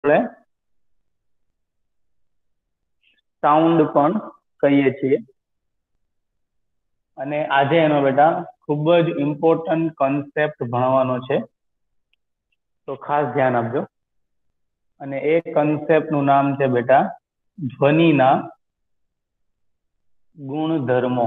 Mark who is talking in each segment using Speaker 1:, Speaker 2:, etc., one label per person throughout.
Speaker 1: Sound પણ કહીએ છીએ અને આજે એનો બેટા ખૂબ જ ઇમ્પોર્ટન્ટ કોન્સેપ્ટ ભણવાનો છે, તો ખાસ ધ્યાન આપજો. અને એ કોન્સેપ્ટ નું નામ છે બેટા ધ્વનિના ગુણધર્મો.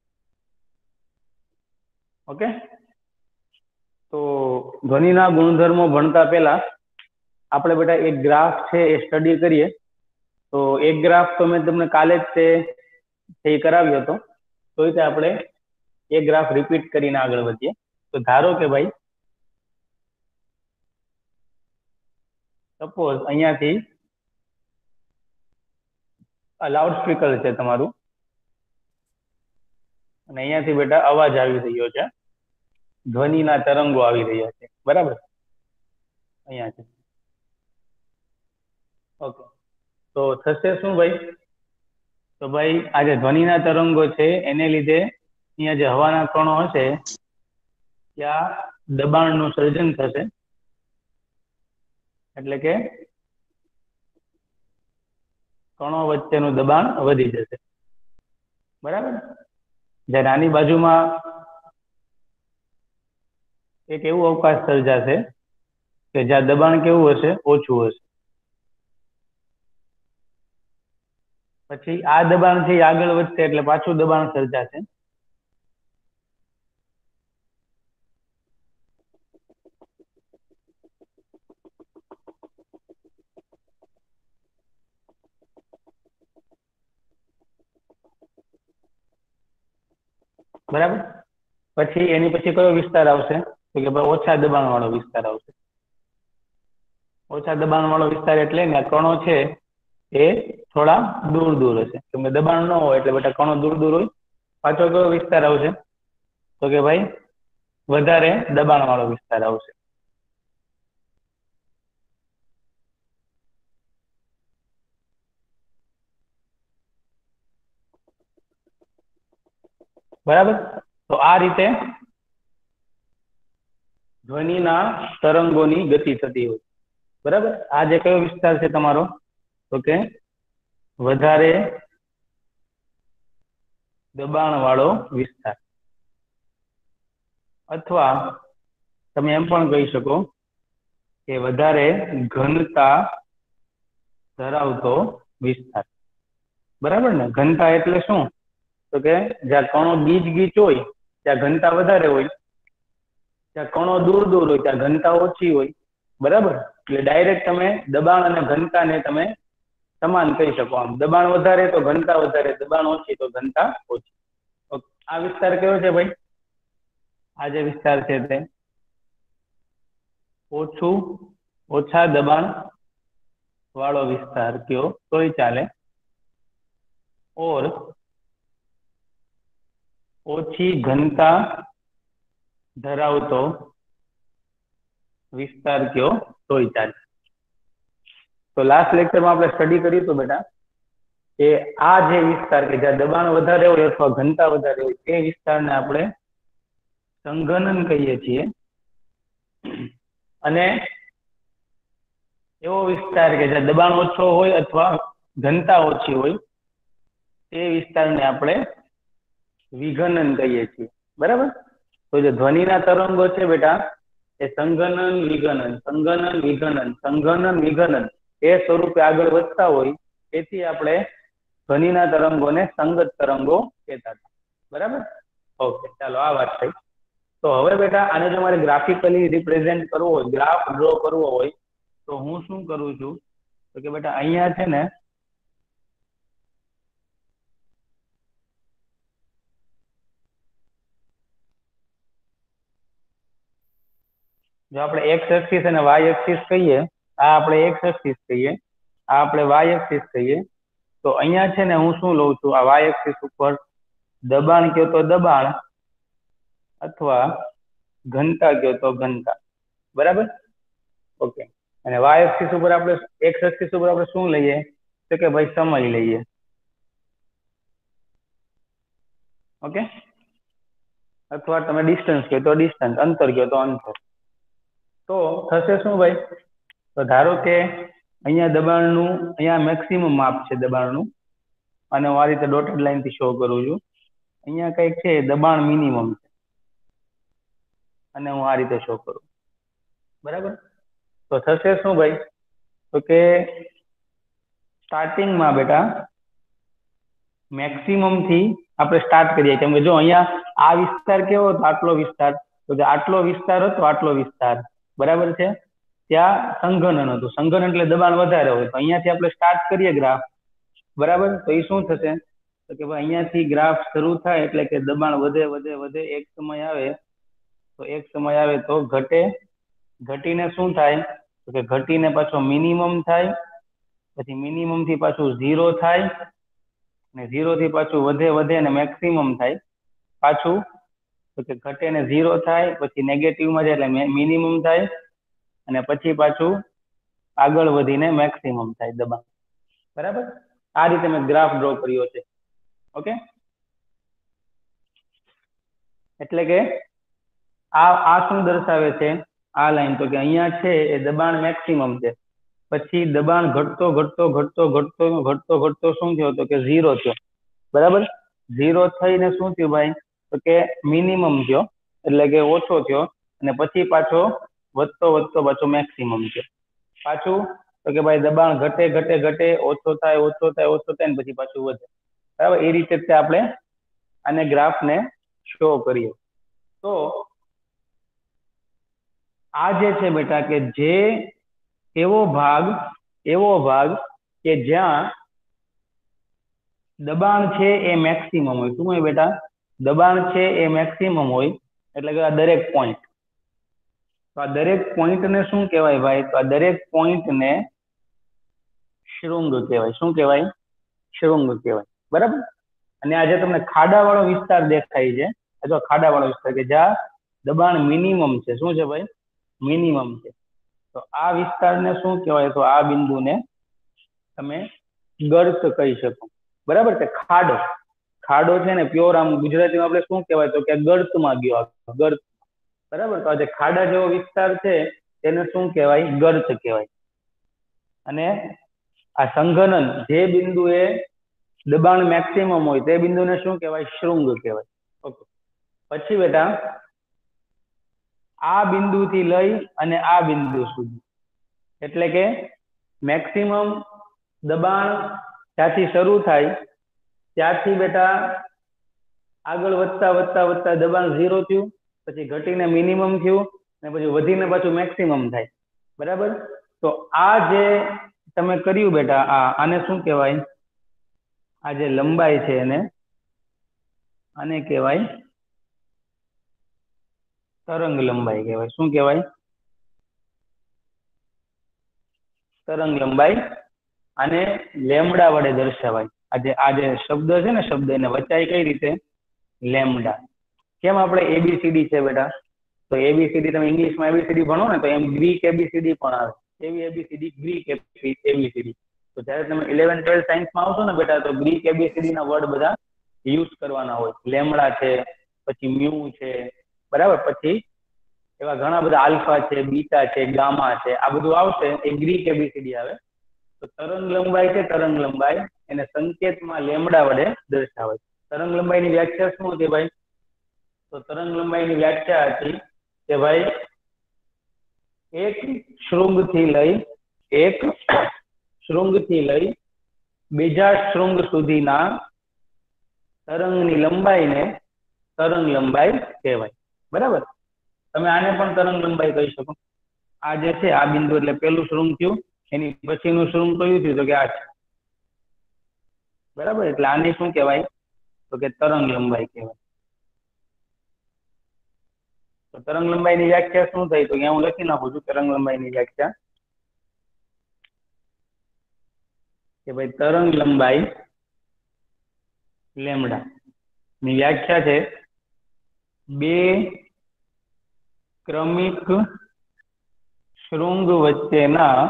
Speaker 1: ઓકે, તો ધ્વનિના ગુણધર્મો ભણતા પહેલા આપણે બેટા એક ગ્રાફ છે એ સ્ટડી કરીએ. તો એક ગ્રાફ તો મેં તમને કાલે જ તે કરાવ્યો હતો, તો રીતે આપણે એ ગ્રાફ રિપીટ કરીને આગળ વધીએ. તો ધારો કે ભાઈ સપોઝ અહીંયાથી લાઉડ સ્પીકર છે તમારું અને અહીંયાથી બેટા અવાજ આવી રહ્યો છે, ધ્વનિના તરંગો આવી રહ્યા છે, બરાબર, અહીંયાથી. ઓકે, તો થશે શું ભાઈ? તો ભાઈ આ જે ધ્વનિના તરંગો છે એને લીધે અહીંયા જે હવાના કણો હશે ત્યાં દબાણનું સર્જન થશે, એટલે કે કણો વચ્ચેનું દબાણ વધી જશે, બરાબર. જ્યારે આની બાજુમાં એક એવું અવકાશ સર્જાશે કે જ્યાં દબાણ કેવું હશે? ઓછું હશે. પછી આ દબાણથી આગળ વધશે એટલે પાછું દબાણ સર્જાશે. બરાબર. પછી એની પછી કયો વિસ્તાર આવશે? તો કે ભાઈ ઓછા દબાણ વાળો વિસ્તાર આવશે. ઓછા દબાણ વાળો વિસ્તાર એટલે ને કણો છે એ થોડા દૂર દૂર હશે, કેમ કે દબાણ ન હોય એટલે બેટા કણો દૂર દૂર હોય. પાછો કયો વિસ્તાર આવશે? તો કે ભાઈ વધારે દબાણ વાળો વિસ્તાર આવશે. બરાબર. તો આ રીતે ધ્વનિના તરંગોની ગતિ થતી હોય, બરાબર. આ જે કયો વિસ્તાર છે તમારો? તો કે વધારે દબાણ વાળો વિસ્તાર, અથવા તમે એમ પણ કહી શકો કે વધારે ઘનતા ધરાવતો વિસ્તાર, બરાબર ને. ઘનતા એટલે શું? તો કે જ્યાં કણો ગીચ ગીચ હોય ત્યાં ઘનતા વધારે હોય, ત્યાં કણો દૂર દૂર હોય ત્યાં ઘનતા ઓછી હોય, બરાબર. એટલે ડાયરેક્ટ તમે દબાણ અને ઘનતાને તમે સમાન કહી શકો. આમ દબાણ વધારે તો ઘનતા વધારે, દબાણ ઓછી તો ઘનતા ઓછી. આ વિસ્તાર કયો છે ભાઈ? આ જે વિસ્તાર છે તે ઓછા દબાણ વાળો વિસ્તાર કયો તોય ચાલે, ઓર ઓછી ઘનતા ધરાવતો વિસ્તાર કયો તોય ચાલે. તો લાસ્ટ લેક્ચરમાં આપણે સ્ટડી કર્યું હતું બેટા કે આ જે વિસ્તાર કે જ્યાં દબાણ વધારે હોય અથવા ઘનતા વધારે હોય તે વિસ્તારને આપણે સંઘનન કહીએ છીએ, અને એવો વિસ્તાર કે જ્યાં દબાણ ઓછો હોય અથવા ઘનતા ઓછી હોય તે વિસ્તારને આપણે વિઘનન કહીએ છીએ, બરાબર. તો જે ધ્વનિના તરંગો છે બેટા એ સંઘનન વિઘનન, સંઘનન વિઘનન, સંઘનન વિઘનન એ સ્વરૂપે આગળ વધતા હોય, તેથી આપણે ધ્વનિના તરંગોને સંગત તરંગો કહેતા હતા, બરાબર. ઓકે, ચાલો આ વાત થઈ. તો હવે બેટા આને જો મારે ગ્રાફિકલી રિપ્રેઝેન્ટ કરવો હોય, ગ્રાફ ડ્રો કરવો હોય, તો હું શું કરું છું? તો કે બેટા અહીંયા છે ને જો આપણે એક્સ એક્સિસ અને વાય એક્સિસ કહીએ, આ આપણે એક્સ એક્સિસ કહીએ, આ આપણે વાય એક્સિસ કહીએ, તો અહીંયા છે ને હું શું લઉં છું? આ વાય એક્સિસ ઉપર દબાણ કયો તો દબાણ, અથવા ઘનતા કયો તો ઘનતા, બરાબર. ઓકે, અને વાય એક્સિસ ઉપર આપણે એક્સ એક્સિસ ઉપર આપણે શું લઈએ? તો કે ભાઈ સમય લઈએ. ઓકે, અથવા તમે ડિસ્ટન્સ કહો તો ડિસ્ટન્સ, અંતર કહો તો અંતર. તો થશે શું ભાઈ? તો ધારો કે અહીંયા દબાણનું અહીંયા મેક્સિમમ માપ છે દબાણનું, અને હું આ રીતે ડોટેડ લાઈન થી શો કરું છું. અહીંયા કંઈક છે દબાણ મિનિમમ છે, અને હું આ રીતે શો કરું. બરાબર. તો થશે શું ભાઈ, તો કે સ્ટાર્ટિંગમાં બેટા મેક્સિમમ થી આપણે સ્ટાર્ટ કરીએ. કેમ કે જો અહીંયા આ વિસ્તાર કેવો હતો, આટલો વિસ્તાર, તો કે આટલો વિસ્તાર હતો, આટલો વિસ્તાર બરાબર છે, ત્યાં સંઘનન હતું. સંઘનન એટલે દબાણ વધારે હોય. તો અહીંયાથી આપણે સ્ટાર્ટ કરીએ ગ્રાફ, બરાબર. તો એ શું થશે, તો કે ભાઈ અહીંયાથી ગ્રાફ શરૂ થાય એટલે કે દબાણ વધે વધે વધે, એક સમય આવે તો ઘટે, ઘટીને શું થાય, તો કે ઘટીને પાછો મિનિમમ થાય, પછી મિનિમમ થી પાછું 0 થાય, અને 0 થી પાછું વધે વધે અને મેક્સિમમ થાય પાછું, તો કે ઘટે ને 0 થાય, પછી નેગેટિવમાં જાય એટલે મિનિમમ થાય, અને પછી પાછું આગળ વધીને મેક્સિમમ થાય દબાણ. બરાબર. આ રીતે મેં ગ્રાફ ડ્રો કર્યો છે. ઓકે. એટલે કે આ શું દર્શાવે છે, આ લાઈન, તો કે અહીંયા છે એ દબાણ મેક્સિમમ છે, પછી દબાણ ઘટતો ઘટતો ઘટતો ઘટતો ઘટતો ઘટતો શું થયો, તો કે 0 થયો. બરાબર. 0 થઈને શું થયું ભાઈ, તો કે મિનિમમ થયો, એટલે કે ઓછો થયો, અને પછી પાછો વધતો વધતો પાછો મેક્સિમમ થયો. પાછું તો કે ભાઈ દબાણ ઘટે ઘટે ઘટે, ઓછો થાય ઓછો થાય ઓછો થાય, ને પછી પાછું વધે. બરાબર. એ રીતે આપણે આને ગ્રાફને શો કરીએ. તો આ જે છે બેટા, કે જે એવો ભાગ કે જ્યાં દબાણ છે એ મેક્સિમમ હોય. શું હોય બેટા, દબાણ છે એ મેક્સિમમ હોય, એટલે કે આ દરેક પોઈન્ટ. તો આ દરેક પોઈન્ટ ને શું કહેવાય ભાઈ, તો આ દરેક પોઈન્ટ ને શૃંગ કહેવાય. શું કહેવાય, શૃંગ કહેવાય. બરાબર. અને આજે તમને ખાડાવાળો વિસ્તાર દેખાય છે, જો ખાડાવાળો વિસ્તાર કે જ્યાં દબાણ મિનિમમ છે. શું છે ભાઈ, મિનિમમ છે. તો આ વિસ્તારને શું કહેવાય, તો આ બિંદુને તમે ગર્ત કહી શકો. બરાબર. કે ખાડો છે ને, પ્યોર આમ ગુજરાતીમાં આપણે શું કહેવાય, તો કે ગર્તમાં ગયો, ગર્ત. બરાબર. તો આજે ખાડા જેવો વિસ્તાર છે તેને શું કહેવાય, ગર્ત કહેવાય. અને આ સંઘનન જે બિંદુએ દબાણ મેક્સિમમ હોય તે બિંદુને શું કહેવાય, શૃંગ કહેવાય. ઓકે. પછી બેટા આ બિંદુથી લઈ અને આ બિંદુ સુધી, એટલે કે મેક્સિમમ દબાણ ત્યાંથી શરૂ થાય, ત્યારથી બેટા આગળ વધતા વધતા વધતા દબાણ 0 થયું, પછી ઘટીને મિનિમમ થયું, અને પછી વધીને પાછું મેક્સિમમ થાય. બરાબર. તો આ જે તમે કર્યું બેટા, આને શું કહેવાય, આ જે લંબાઈ છે આને કહેવાય તરંગ લંબાઈ કહેવાય. શું કહેવાય, તરંગ લંબાઈ. આને લેમડા વડે દર્શાવાય. આ જે શબ્દ છે ને, શબ્દ એને વચાય કઈ રીતે, લેમડા. કેમ આપણે ABCD છે બેટા, તો ABCD તમે ઇંગ્લિશમાં ABCD ભણો ને, તો એમ ગ્રીક ABCD પણ આવે. એવી ABCD ગ્રીક ABCD. તો જ્યારે તમે 11th 12th સાયન્સમાં આવશો ને બેટા, તો ગ્રીક ABCD ના વર્ડ બધા યુઝ કરવાના હોય. લેમડા છે, પછી મ્યુ છે, બરાબર, પછી એવા ઘણા બધા આલ્ફા છે, બીટા છે, ગામા છે, આ બધું આવશે એ ગ્રીક ABCD આવે. તો તરંગ લંબાઈ છે, તરંગ લંબાઈ એને સંકેતમાં લેમડા વડે દર્શાવે. તરંગ લંબાઈની વ્યાખ્યા શું હતી ભાઈ, તો તરંગ લંબાઈની વ્યાખ્યા હતી કે ભાઈ એક શૃંગથી લઈ બીજા શૃંગ સુધીના તરંગની લંબાઈને તરંગ લંબાઈ કહેવાય. બરાબર. તમે આને પણ તરંગ લંબાઈ કહી શકો. આ જે છે આ બિંદુ એટલે પેલું શૃંગ થયું, એની પછીનું શૃંગ કયું થયું, તો કે આ છે. બરાબર. એટલે આને શું કહેવાય, તો કે તરંગ લંબાઈ કહેવાય. તો તરંગ લંબાઈની વ્યાખ્યા શું થઈ, તો અહીંયા હું લખી નાખું છું તરંગ લંબાઈની વ્યાખ્યા, કે ભાઈ તરંગ લંબાઈ લેમડા ની વ્યાખ્યા છે બે ક્રમિક શૃંગ વચ્ચેના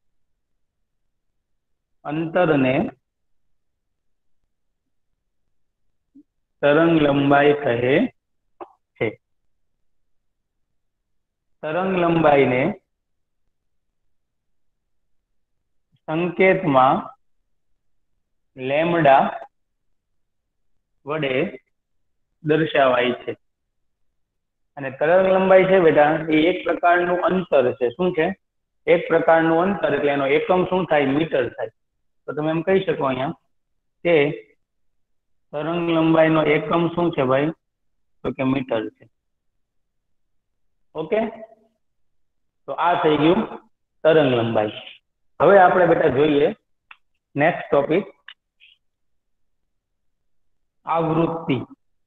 Speaker 1: અંતરને તરંગ લંબાઈ કહે છે. તરંગ લંબાઈને સંકેતમાં લેમડા વડે દર્શાવાય છે અને તરંગ લંબાઈ છે બેટા એ એક પ્રકારનું અંતર છે. શું છે? એક પ્રકારનું અંતર, એટલે એનો એકમ શું થાય? મીટર થાય. તો તમે એમ કહી શકો અહીંયા કે તરંગ લંબાઈનો એકમ શું છે ભાઈ? તો કે મીટર છે. ઓકે, તો આ થઈ ગયું તરંગ લંબાઈ. હવે આપણે બેટા જોઈએ નેક્સ્ટ ટોપિક, આવૃત્તિ.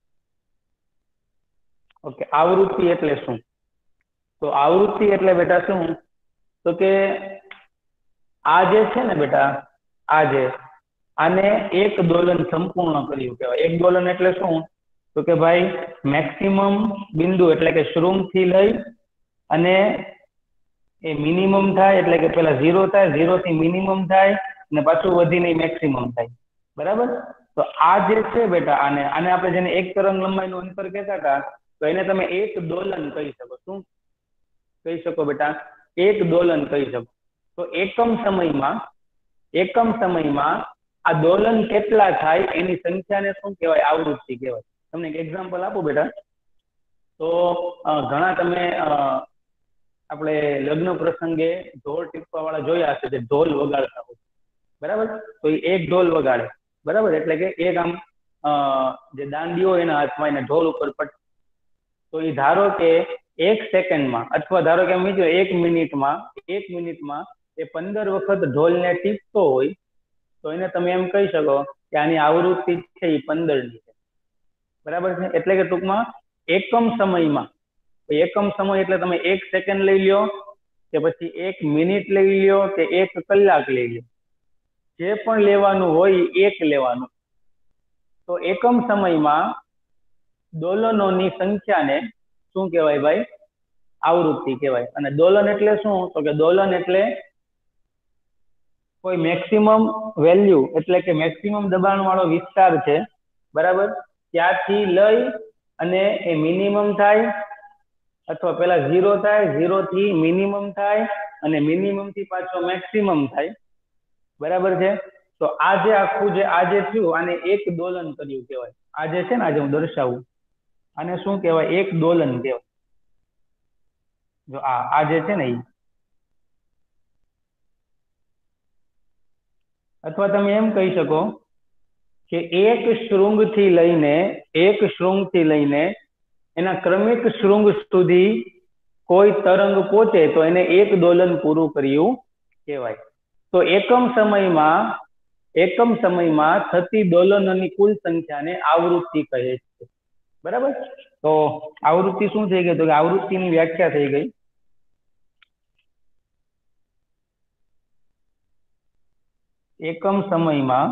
Speaker 1: ઓકે, આવૃત્તિ એટલે શું? તો આવૃત્તિ એટલે બેટા શું? તો કે આ જે છે ને બેટા, આને એક દોલન સંપૂર્ણ કર્યું કહેવાય. એક દોલન એટલે શું? તો કે ભાઈ મેક્સિમમ બિંદુ એટલે કે શૃંગ થી લઈ અને એ મિનિમમ થાય, એટલે કે પેલા 0 થાય, 0 થી મિનિમમ થાય અને પાછું વધીને મેક્સિમમ થાય. બરાબર? તો આ જે છે બેટા, આને આપણે જેને એક તરંગ લંબાઈનું અંતર કહેતા હતા, તો એને તમે એક દોલન કહી શકો. શું કહી શકો બેટા? એક દોલન કહી શકો. તો એકમ સમયમાં આ દોલન કેટલા થાય એની સંખ્યાને શું કહેવાય? આવૃત્તિ કહેવાય. તમને એક એક્ઝામ્પલ આપો બેટા. તો ઘણા તમે આપણે લગ્ન પ્રસંગે ઢોલ ટીપવા વાળા જોયા હશે, જે ઢોલ વગાડતા હોય. બરાબર? તો એ એક ઢોલ વગાડે. બરાબર? એટલે કે એક આમ જે દાંડીઓ એના હાથમાં એને ઢોલ ઉપર પટ, તો એ ધારો કે 1 સેકન્ડમાં અથવા ધારો કે બીજો 1 મિનિટમાં એ 15 વખત ઢોલને ટીપતો હોય, તો એને તમે એમ કહી શકો કે આની આવૃત્તિ છે એ 15 ની છે. બરાબર છે? એટલે કે ટૂંકમાં એકમ સમય એટલે તમે 1 સેકન્ડ લઈ લ્યો કે પછી 1 મિનિટ લઈ લ્યો કે 1 કલાક લઈ લ્યો, જે પણ લેવાનું હોય એક લેવાનું. તો એકમ સમયમાં દોલનોની સંખ્યાને શું કહેવાય ભાઈ? આવૃત્તિ કહેવાય. અને દોલન એટલે શું? તો કે દોલન એટલે કોઈ મેક્સિમમ વેલ્યુ એટલે કે મેક્સિમમ દબાણ વાળો વિસ્તાર છે. બરાબર? ત્યાંથી લઈ અને એ મિનિમમ થાય, અથવા પેલા 0 થાય, 0 થી મિનિમમ થાય અને મિનિમમ થી પાછો મેક્સિમમ થાય. બરાબર છે? તો આ જે આખું જે થયું, આને એક દોલન કર્યું કહેવાય. આ જે છે ને, આજે હું દર્શાવું, આને શું કહેવાય? એક દોલન કહેવાય. જો આ જે છે ને, અથવા તમે એમ કહી શકો કે એક શૃંગથી લઈને એના ક્રમિક શૃંગ સુધી કોઈ તરંગ પહોંચે તો એને એક દોલન પૂરું કર્યું કહેવાય. તો એકમ સમયમાં થતી દોલનોની કુલ સંખ્યાને આવૃત્તિ કહે છે. બરાબર? તો આવૃત્તિ શું થઈ ગઈ? તો કે આવૃત્તિની વ્યાખ્યા થઈ ગઈ. એકમ સમયમાં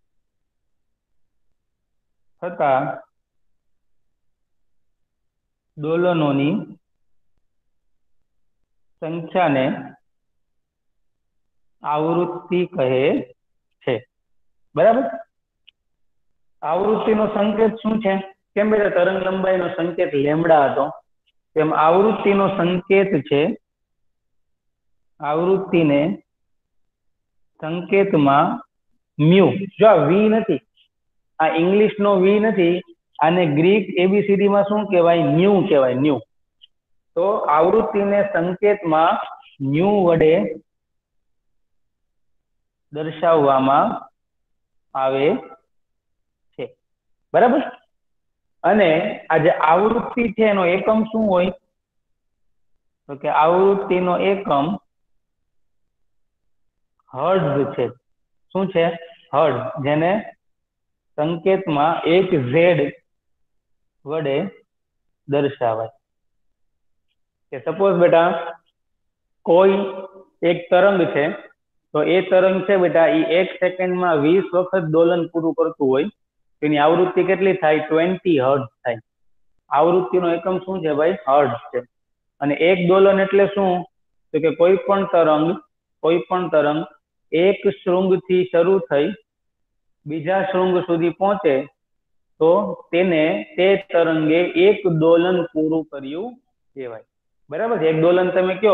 Speaker 1: થતા દોલનોની સંખ્યાને આવૃત્તિ કહે છે. બરાબર? આવૃત્તિનો સંકેત શું છે? કેમ બેટા તરંગ લંબાઈનો સંકેત લેમડા હતો, તેમ આવૃત્તિનો સંકેત છે, આવૃત્તિને સંકેતમાં મ્યુ. જો આ વી નથી, આ ઇંગ્લિશનો વી નથી, આને ગ્રીક એબીસીડી માં શું કહેવાય? ન્યુ કહેવાય. ન્યુ. તો આવૃત્તિને સંકેતમાં ન્યુ વડે દર્શાવવામાં આવે છે. બરાબર? અને આ જે આવૃત્તિ છે એનો એકમ શું હોય? તો કે આવૃત્તિનો એકમ હર્ટ્ઝ છે. શું છે? હર્ટ્ઝ, જેને સંકેતમાં એક ઝેડ વડે દર્શાવાય. કે સપોઝ બેટા કોઈ એક તરંગ છે, તો એ તરંગ છે બેટા એ 1 સેકન્ડમાં 20 વખત દોલન પૂરું કરતું હોય, તેની આવૃત્તિ કેટલી થાય? 20 હર્ટ્ઝ થાય. આવૃત્તિનો એકમ શું છે ભાઈ? હર્ટ્ઝ છે. અને એક દોલન એટલે શું? તો કે કોઈ પણ તરંગ એક શૃંગથી શરૂ થઈ બીજા શૃંગ સુધી પહોંચે તો તેને તે તરંગે એક દોલન પૂરું કર્યું કહેવાય. બરાબર? એક દોલન તમે કહો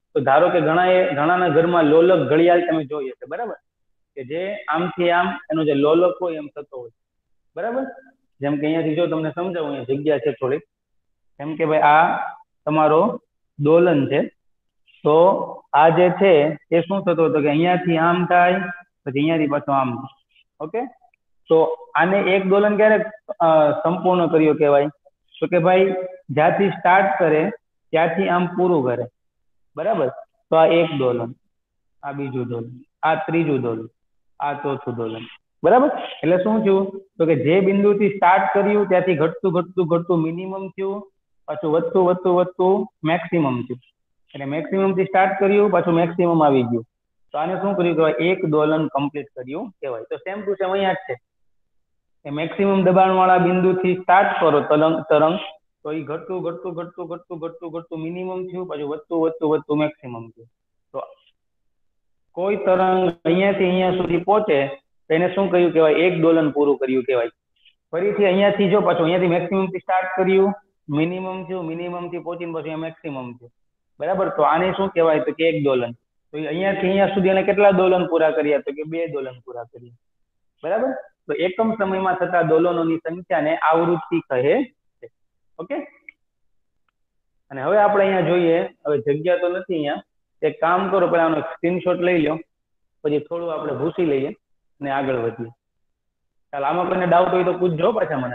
Speaker 1: तो धारो के घणाना घरमां लोलक घड़ियाल तमे जोई हशे, बराबर, के जे आमथी आम एनो जे लोलक होय एम थतो होय, बराबर। जेम के अहींयाथी जो तमने समजावुं, अहींया जग्या छे थोड़ी, एम के भाई आ तमारो दोलन छे, तो आ जे छे ए शुं थतो हतो के अहींयाथी आम थाय पछी अहींयाथी पाछो आम थाय, ओके। तो आने एक दोलन क्यारे संपूर्ण कर्यो कहेवाय, तो के भाई ज्यांथी स्टार्ट करे त्यांथी आम पूरुं करे, बराबर। तो आ एक दोलन, आ बीजું दोलन, आ ત્રીજું दोलन, आ ચોથું दोलन, बराबर। એટલે શું થયું તો કે જે બિંદુથી સ્ટાર્ટ કર્યું ત્યાંથી ઘટતું ઘટતું ઘટતું મિનિમમ થયું, પાછું વધતું વધતું વધતું મેક્સિમમ થયું, એટલે મેક્સિમમ થી સ્ટાર્ટ કર્યું પાછું મેક્સિમમ આવી ગયું, તો આને શું કર્યું કહેવાય, એક દોલન કમ્પ્લીટ કર્યું કહેવાય। તો સેમ ટુ સેમ અહીંયા જ છે, મેક્સિમમ દબાણ વાળા બિંદુથી સ્ટાર્ટ કરો તરંગ, તો એ ઘટતું ઘટતું ઘટતું ઘટતું ઘટતું ઘટતું મિનિમમ થયું, પાછું વધતું વધતું વધતું મેક્સિમમ થયું। તો કોઈ તરંગ અહીંયાથી અહીંયા સુધી પહોંચે તો એને શું કહ્યું કહેવાય, એક દોલન પૂરું કર્યું કહેવાય। ફરીથી અહીંયાથી જો પાછું અહીંયાથી મેક્સિમમ થી સ્ટાર્ટ કર્યું, મિનિમમ થયું, મિનિમમ થી પહોંચીને પછી મેક્સિમમ થયું, બરાબર। તો આને શું કહેવાય તો કે એક દોલન। તો અહીંયાથી અહીંયા સુધી એને કેટલા દોલન પૂરા કર્યા તો કે 2 દોલન પૂરા કર્યા, બરાબર। तो एकम समय में थता दोलनों की संख्या ने आवृत्ति कहे छे, ओके। अने हवे आपणे अहींया जोईए, हवे जग्या तो नथी अहींया, एक काम करो पहेला आनो स्क्रीनशॉट लई लो, पछी थोडुं आपणे भूसी लईए अने आगळ वधीए। चाल आमां कोઈને डाउट होय तो पूछजो पाछा मने।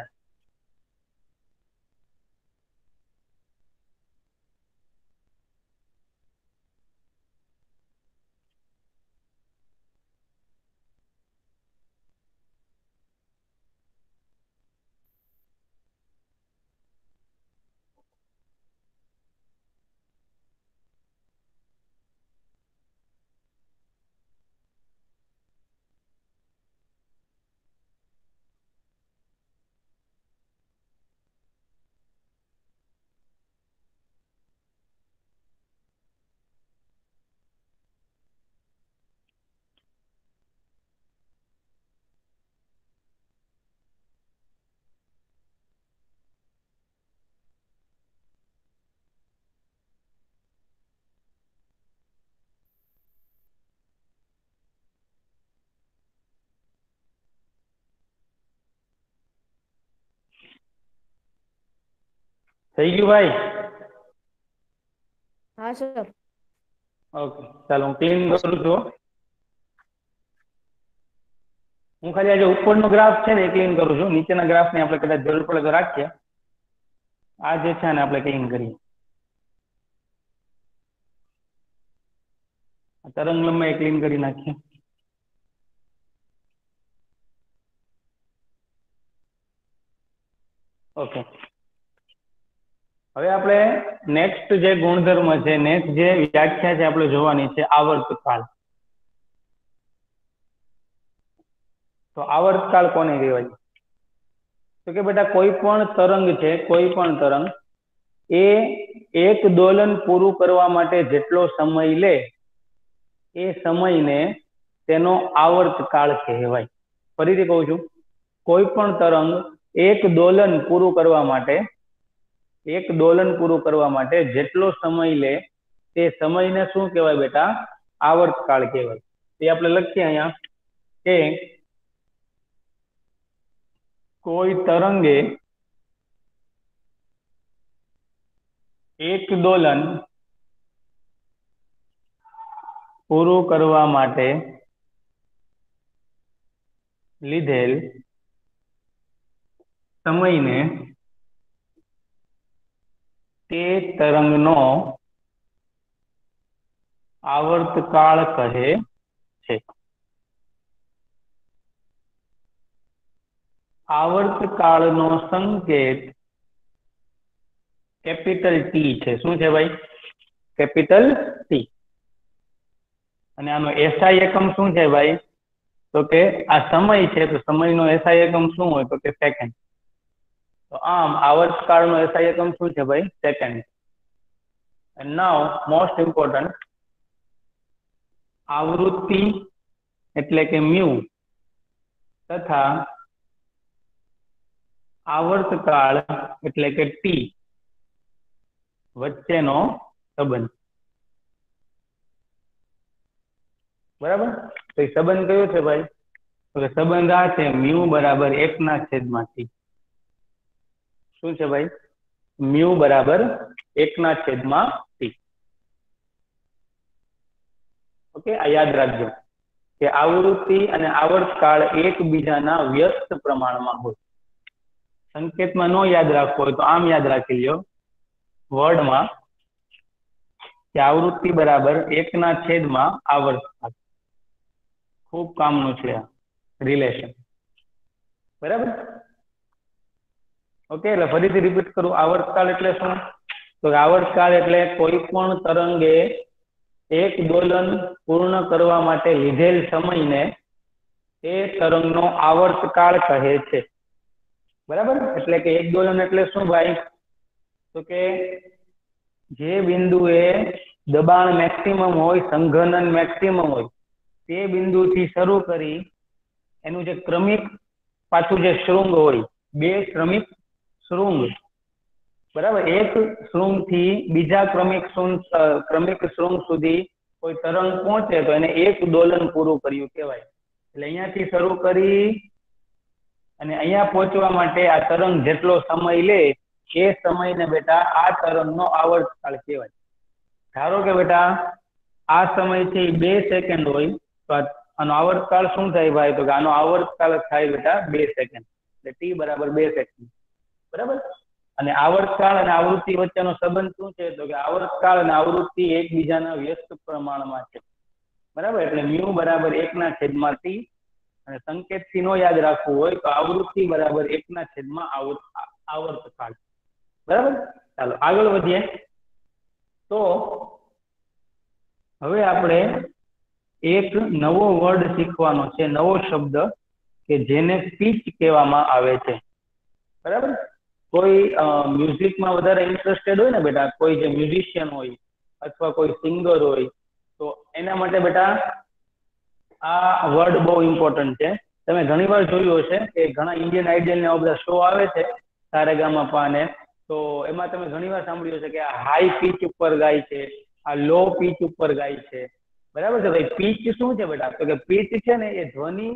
Speaker 1: થઈ ગયું ભાઈ?
Speaker 2: हाँ सर।
Speaker 1: ओके, ચાલો હું ક્લીન કરું છું। હું ખાલી આ જે ઉપરનો ગ્રાફ છે ને એ ક્લીન કરું છું, નીચેના ગ્રાફની આપણે કદાચ જરૂર પડે તો રાખીએ। આ જે છે ને આપણે ક્લીન કરીએ। તરંગ લંબાઈ ક્લીન કરી નાખીએ। ओके, હવે આપણે નેક્સ્ટ જે ગુણધર્મ છે, નેક્સ્ટ જે વ્યાખ્યા છે આપણે જોવાની છે આવર્તકાળ। તો આવર્તકાળ કોને કહેવાય? તો કે બેટા કોઈ પણ તરંગ છે, કોઈ પણ તરંગ એ એક દોલન પૂરું કરવા માટે જેટલો સમય લે એ સમયને તેનો આવર્તકાળ કહેવાય। ફરીથી કહું છું, કોઈ પણ તરંગ એક દોલન પૂરું કરવા માટે, એક દોલન પૂરું કરવા માટે જેટલો સમય લે તે સમયને શું કહેવાય બેટા? આવર્તકાળ કહેવાય। એ આપણે લખીએ અહીંયા કે કોઈ તરંગે એક દોલન પૂરું કરવા માટે લીધેલ સમયને તે તરંગનો આવર્તકાળ કહે છે। આવર્તકાળનો સંકેત કેપિટલ ટી છે। શું છે ભાઈ? Capital T. અને આનો એસઆઈ એકમ શું છે ભાઈ? તો કે આ સમય છે, તો સમયનો એસઆઈ એકમ શું હોય તો કે સેકન્ડ। તો આમ આવર્તકાળનો એસઆઈ એકમ શું છે ભાઈ? Second. And now most important, આવૃત્તિ એટલે કે મ્યુ તથા આવર્તકાળ એટલે કે ટી વચ્ચેનો સંબંધ। બરાબર. તો એ સંબંધ કયો છે ભાઈ? તો કે સંબંધ આ છે મ્યુ બરાબર 1/t. શું છે ભાઈ? મ્યુ બરાબર 1/t. ઓકે, આ યાદ રાખજો કે આવૃત્તિ અને આવર્તકાળ એકબીજાના વ્યસ્ત પ્રમાણમાં હોય. સંકેતમાં નો યાદ રાખવો હોય તો આમ યાદ રાખી લ્યો વર્ડમાં કે આવૃત્તિ બરાબર 1/આવર્તકાળ. ખૂબ કામનું છે આ રિલેશન. બરાબર. ઓકે, એટલે ફરીથી રિપીટ કરું, આવર્તકાળ એટલે શું? તો આવર્તકાળ એટલે કોઈ પણ તરંગે એક દોલન પૂર્ણ કરવા માટે લીધેલ સમયને એ તરંગનો આવર્તકાળ કહે છે. બરાબર. એટલે કે એક દોલન એટલે શું ભાઈ? તો કે જે બિંદુએ દબાણ મેક્સિમમ હોય, સંઘનન મેક્સિમમ હોય, તે બિંદુથી શરૂ કરી એનું જે ક્રમિક પાછું જે શૃંગ હોય, બે ક્રમિક શૃંગ, બરાબર, એક શૃંગ થી બીજા ક્રમિક શૃંગ સુધી કોઈ તરંગ પહોંચે તો એને એક દોલન પૂરું કર્યું કહેવાય. એટલે અહીંયાથી શરૂ કરી અને અહીંયા પહોંચવા માટે આ તરંગ જેટલો સમય લે એ સમયને બેટા આ તરંગનો આવર્તકાળ કહેવાય. ધારો કે બેટા આ સમયથી 2 સેકન્ડ હોય તો આનો આવર્તકાળ શું થાય ભાઈ? તો કે આનો આવર્તકાળ થાય બેટા 2 સેકન્ડ. એટલે t બરાબર 2 સેકન્ડ. બરાબર. અને આવર્તકાળ અને આવૃત્તિ વચ્ચેનો સંબંધ શું છે? તો કે આવર્તકાળ અને આવૃત્તિ એકબીજાના વ્યસ્ત પ્રમાણમાં છે. બરાબર. એટલે મ્યુ બરાબર 1/t. અને સંકેતથી નો યાદ રાખવું હોય તો આવૃત્તિ બરાબર 1/આવર્તકાળ. બરાબર. ચાલો આગળ વધીએ. તો હવે આપણે એક નવો વર્ડ શીખવાનો છે, નવો શબ્દ કે જેને પીચ કહેવામાં આવે છે. બરાબર. કોઈ મ્યુઝિકમાં વધારે ઇન્ટરેસ્ટેડ હોય ને બેટા, કોઈ જે મ્યુઝિશિયન હોય અથવા કોઈ સિંગર હોય તો એના માટે બેટા આ વર્ડ બહુ ઇમ્પોર્ટન્ટ છે. તમે ઘણી વાર જોયું હશે કે ઘણા ઇન્ડિયન આઇડલ ને બધા શો આવે છે સારેગામાપા ને, તો એમાં તમે ઘણી વાર સાંભળ્યું હશે કે આ હાઈ પીચ ઉપર ગાય છે, આ લો પીચ ઉપર ગાય છે. બરાબર છે ભાઈ. પીચ શું છે બેટા? તો કે પીચ છે ને એ ધ્વનિ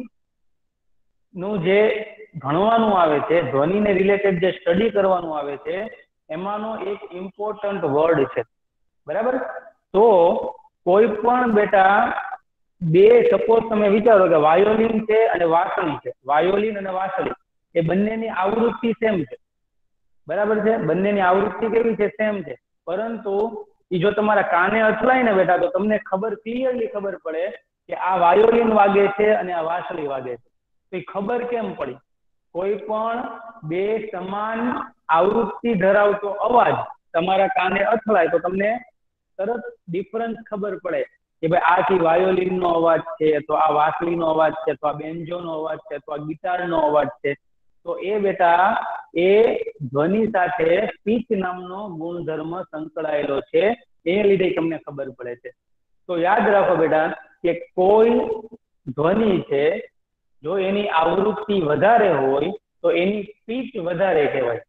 Speaker 1: નું જે ભણવાનું આવે છે, ધ્વનિને રિલેટેડ જે સ્ટડી કરવાનું આવે છે, એમાંનો એક ઇમ્પોર્ટન્ટ વર્ડ છે. બરાબર. તો કોઈ પણ બેટા બે, સપોઝ તમે વિચારો કે વાયોલિન છે અને વાંસળી છે, વાયોલિન અને વાંસળી એ બંનેની આવૃત્તિ સેમ છે. બરાબર છે. બંનેની આવૃત્તિ કેવી છે? સેમ છે. પરંતુ એ જો તમારા કાને અથડાય ને બેટા તો તમને ક્લિયરલી ખબર પડે કે આ વાયોલિન વાગે છે અને આ વાંસળી વાગે છે. તો એ ખબર કેમ પડી? કોઈ પણ બે સમાન આવૃત્તિ ધરાવતો અવાજ તમારા કાને અથડાય તો તમને તરત ડિફરન્સ ખબર પડે કે ભાઈ આથી વાયોલિન નો અવાજ છે, તો આ વાંસળી નો અવાજ છે, તો આ બેન્જો નો અવાજ છે, તો આ ગિટાર નો અવાજ છે. તો એ બેટા એ ધ્વનિ સાથે પીચ નામનો ગુણધર્મ સંકળાયેલો છે, એ લીધે તમને ખબર પડે છે. તો યાદ રાખો બેટા કે કોઈ ધ્વનિ છે, જો એની આવૃત્તિ વધારે હોય તો એની પીચ વધારે કહેવાય,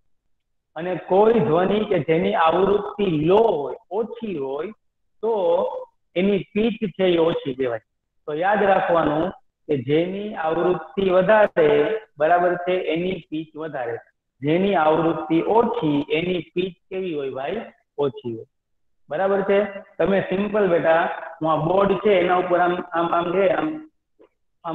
Speaker 1: અને કોઈ ધ્વનિ કે જેની આવૃત્તિ લો હોય, ઓછી હોય, તો એની પીચ છે એ ઓછી કહેવાય. તો યાદ રાખવાનું કે જેની આવૃત્તિ વધારે, બરાબર છે, એની પીચ વધારે. જેની આવૃત્તિ ઓછી એની પીચ કેવી હોય ભાઈ? ઓછી હોય. બરાબર છે. તમે સિમ્પલ બેટા હું આ બોર્ડ છે એના ઉપર આમ આમ આમ છે આમ આમ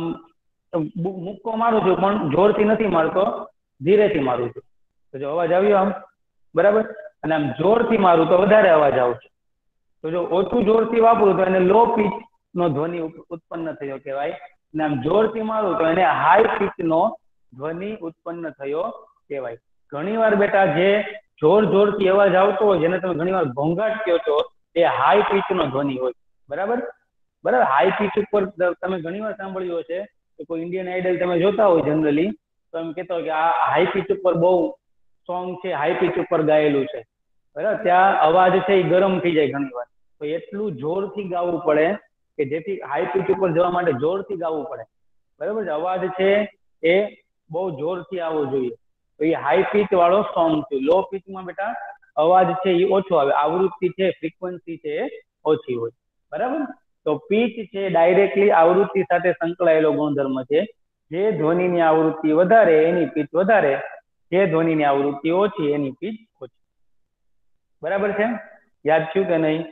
Speaker 1: મુક્કો મારું છું, પણ જોરથી નથી મારતો, ધીરેથી મારું છું. તો જો અવાજ આવ્યો આમ, બરાબર, અને આમ જોરથી મારું તો વધારે અવાજ આવશે. તો જો ઓછું જોરથી વાપરું તો એને લો પીચ નો ધ્વનિ ઉત્પન્ન થયો કહેવાય, અને આમ જોરથી મારું તો એને હાઈ પીચ નો ધ્વનિ ઉત્પન્ન થયો કહેવાય. ઘણી વાર બેટા જે જોરથી અવાજ આવતો હોય, જેને તમે ઘણી વાર ઘોંઘાટ કહો છો, એ હાઈ પીચ નો ધ્વનિ હોય. બરાબર. હાઈ પીચ ઉપર તમે ઘણી વાર સાંભળ્યું હશે કે કોઈ ઇન્ડિયન આઇડલ તમે જોતા હોય જનરલી, તો એમ કહેતા હોય કે આ હાઈ પીચ ઉપર બહુ સોંગ છે, હાઈ પીચ ઉપર ગાયેલું છે. બરાબર. ત્યાં અવાજ છે એ ગરમ થઈ જાય ઘણી વાર, તો એટલું જોરથી ગાવું પડે કે જેથી હાઈ પીચ ઉપર જવા માટે જોરથી ગાવું પડે. બરાબર છે. અવાજ છે એ બહુ જોરથી આવવો જોઈએ. તો એ હાઈ પીચ વાળો સોંગ છે. લો પીચમાં બેટા અવાજ છે એ ઓછો આવે, આવૃત્તિ છે, ફ્રીક્વન્સી છે એ ઓછી હોય. બરાબર. તો પીચ છે ડાયરેક્ટલી આવૃત્તિ સાથે સંકળાયેલો ગુણધર્મ છે. જે ધ્વનિની આવૃત્તિ વધારે એની પીચ વધારે, જે ધ્વનિની આવૃત્તિ ઓછી એની પીચ ઓછી. બરાબર છે? યાદ થયું કે નહીં?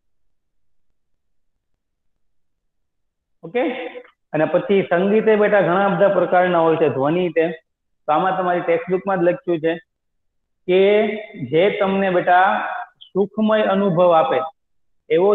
Speaker 1: ઓકે. અને પછી સંગીતે બેટા ઘણા બધા પ્રકારના હોય છે. ધ્વનિ તે તો આમાં તમારી ટેક્સ્ટબુકમાં જ લખ્યું છે કે જે તમને બેટા સુખમય અનુભવ આપે એવો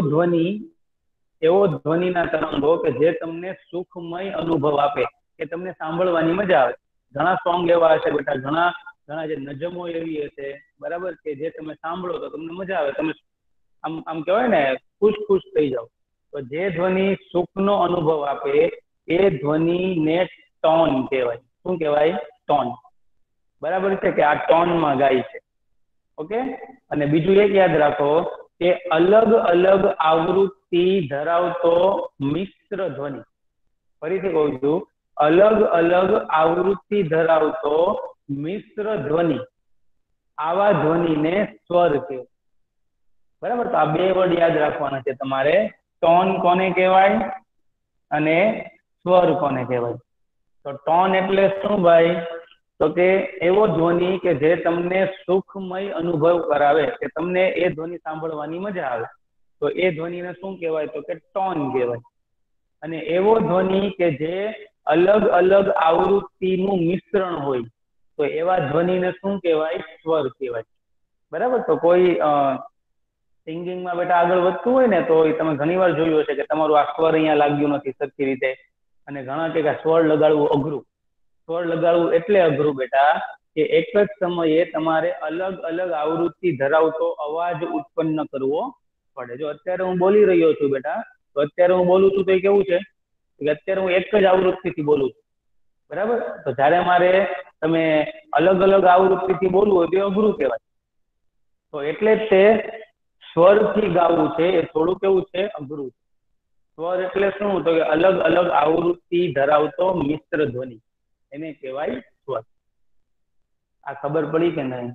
Speaker 1: ધ્વનિના તરંગો કે જે તમને સુખમય અનુભવ આપે, કે તમને સાંભળવાની મજા આવે. ઘણા સોંગ એવા હશે બેટા, ઘણા જે નજમો એવી હશે, બરાબર, કે જે તમે સાંભળો તો તમને મજા આવે, તમે આમ કહેવાય ને ખુશ થઈ જાઓ. તો જે ધ્વનિ સુખનો અનુભવ આપે એ ધ્વનિને ટોન કહેવાય. શું કહેવાય? ટોન. બરાબર છે કે આ ટોનમાં ગાય છે. ઓકે. અને બીજું એક યાદ રાખો કે અલગ અલગ આવૃત્તિ ધરાવતો મિશ્ર ધ્વનિ, ફરીથી કહું છું, અલગ અલગ આવૃત્તિ ધરાવતો મિશ્ર ધ્વનિ, આવા ધ્વનિને સ્વર કહેવાય. બરાબર? તો આ બે વર્ડ યાદ રાખવાના છે તમારે. ટોન કોને કહેવાય અને સ્વર કોને કહેવાય? તો ટોન એટલે શું ભાઈ? તો કે એવો ધ્વનિ કે જે તમને સુખમય અનુભવ કરાવે, કે તમને એ ધ્વનિ સાંભળવાની મજા આવે, તો એ ધ્વનિને શું કહેવાય? તો કે ટોન કહેવાય. અને એવો ધ્વનિ કે જે અલગ અલગ આવૃત્તિનું મિશ્રણ હોય, તો એવા ધ્વનિને શું કહેવાય? સ્વર કહેવાય. બરાબર? તો કોઈ સિંગિંગમાં બેટા આગળ વધતું હોય ને, તો તમે ઘણી વાર જોયું હશે કે તમારું આ સ્વર અહીંયા લાગ્યું નથી સરખી રીતે, અને ઘણા કે સ્વર લગાડવું અઘરું. સ્વર લગાડવું એટલે અઘરું બેટા કે એક જ સમયે તમારે અલગ અલગ આવૃત્તિ ધરાવતો અવાજ ઉત્પન્ન કરવો પડે. જો અત્યારે હું બોલી રહ્યો છું બેટા, તો અત્યારે હું બોલું છું તો એ કેવું છે કે અત્યારે હું એક જ આવૃત્તિથી બોલું છું. બરાબર? તો જ્યારે મારે તમે અલગ અલગ આવૃત્તિથી બોલવું હોય તો એ અઘરું કહેવાય. તો એટલે જ તે સ્વરથી ગાવું છે એ થોડું કેવું છે? અઘરું. સ્વર એટલે શું? તો કે અલગ અલગ આવૃત્તિ ધરાવતો મિશ્ર ધ્વનિ, એને કહેવાય સ્વર. આ ખબર પડી કે નહીં?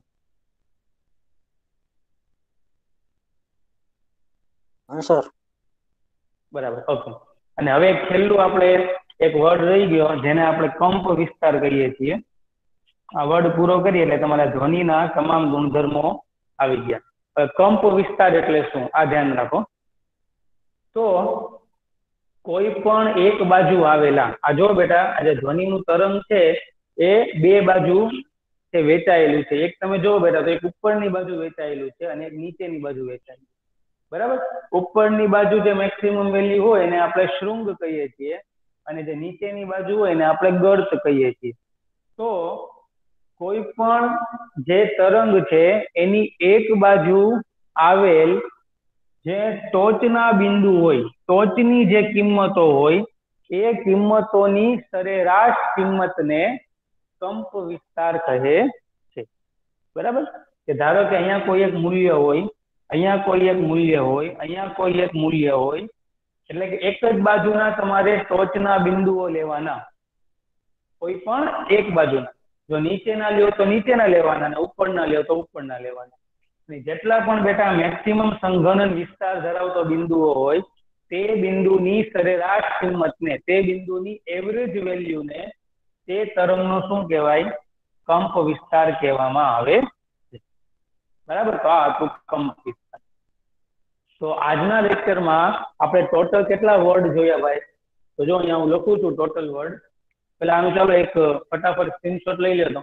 Speaker 2: હા સર.
Speaker 1: બરાબર. ઓકે. અને હવે છેલ્લું આપણે એક વર્ડ રહી ગયો જેને આપણે કંપ વિસ્તાર કહીએ છીએ. આ વર્ડ પૂરો કરીએ એટલે તમારા ધ્વનિના તમામ ગુણધર્મો આવી ગયા. કંપ વિસ્તાર એટલે શું? આ ધ્યાન રાખો. તો કોઈ પણ એક બાજુ આવેલા, આ જો બેટા, આ જે ધ્વનિનું તરંગ છે એ બે બાજુ વેચાયેલું છે. એક તમે જો બેટા તો એક ઉપરની બાજુ વેચાયેલું છે અને એક નીચેની બાજુ વેચાયેલું. બરાબર? ઉપરની બાજુ જે મેક્સિમમ વેલ્યુ હોય એને આપણે શૃંગ કહીએ છીએ, અને જે નીચેની બાજુ હોય એને આપણે ગર્ત કહીએ છીએ. તો કોઈ પણ જે તરંગ છે એની એક બાજુ આવેલ જે ટોચના બિંદુ હોય, ટોચની જે કિંમતો હોય, એ કિંમતોની સરેરાશ કિંમતને કંપ વિસ્તાર કહે છે. બરાબર? કે ધારો કે અહીંયા કોઈ એક મૂલ્ય હોય, અહીંયા કોઈ એક મૂલ્ય હોય, અહીંયા કોઈ એક મૂલ્ય હોય, એટલે કે એક જ બાજુના તમારે ટોચના બિંદુઓ લેવાના, કોઈ પણ એક બાજુના. જો નીચેના લ્યો તો નીચેના લેવાના, અને ઉપરના લ્યો તો ઉપરના લેવાના. જેટલા પણ બેટા મેક્સિમમ સંઘનન વિસ્તાર ધરાવતો બિંદુઓ હોય, તે બિંદુની સરેરાશ કિંમતને, તે બિંદુની એવરેજ વેલ્યુને તે તરંગનો શું કહેવાય? કંપ વિસ્તાર કહેવામાં આવે છે. બરાબર? તો આ હતું કંપ વિસ્તાર. તો આજના લેક્ચરમાં આપણે ટોટલ કેટલા વર્ડ જોયા ભાઈ? તો જો અહીંયા હું લખું છું ટોટલ વર્ડ. પેલા આનું ચાલો એક ફટાફટ સ્ક્રીનશોટ લઈ લેતો,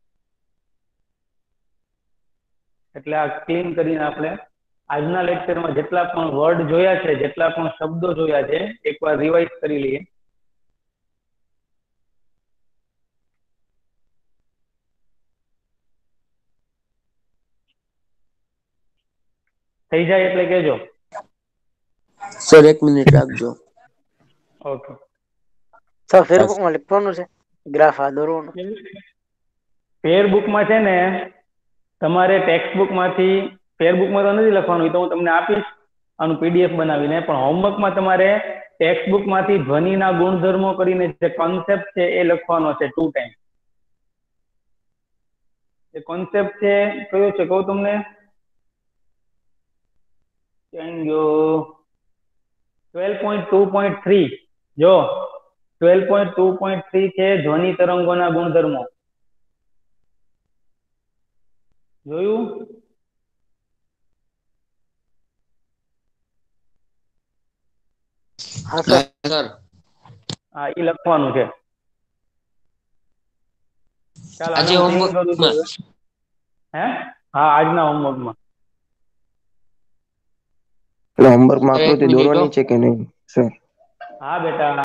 Speaker 1: એટલે આ ક્લીન કરીને આપણે આજના લેક્ચરમાં જેટલા પણ વર્ડ જોયા છે, જેટલા પણ શબ્દો જોયા છે, એકવાર રિવાઇઝ કરી લઈએ. થઈ જાય એટલે કેજો
Speaker 2: સર. 1 મિનિટ રાખજો.
Speaker 1: ઓકે.
Speaker 2: સર ફેરબુકમાં લખવાનું છે ગ્રાફ આ દોરવાનો.
Speaker 1: ફેરબુકમાં છે ને તમારે ટેક્સ્ટબુકમાંથી, ફેરબુકમાં તો નથી લખવાનું, તો હું તમને આપીશ આનું પીડીએફ બનાવીને, પણ હોમવર્કમાં તમારે ટેક્સ્ટબુકમાંથી ધ્વનિના ગુણધર્મો કરીને જે કોન્સેપ્ટ છે એ લખવાનો છે 2 ટાઈમ. એ કોન્સેપ્ટ છે કયો છે કહું તમને? 12.2.3 જો 12.2.3 છે ધ્વનિ તરંગોના ગુણધર્મો. જોયું?
Speaker 2: હા સર.
Speaker 3: સર
Speaker 1: હા, એ લખવાનું છે. ચાલ આને
Speaker 3: આજે
Speaker 1: હું પિન કરું છું
Speaker 3: હોમવર્કમાં
Speaker 1: હવે. હે? હા, આજના હોમવર્કમાં.
Speaker 4: એટલે હોમવર્કમાં
Speaker 3: એક
Speaker 4: આકૃતિ
Speaker 3: મિનિટ હો.
Speaker 4: દોરવાની છે કે નહીં સર?
Speaker 1: હા બેટા.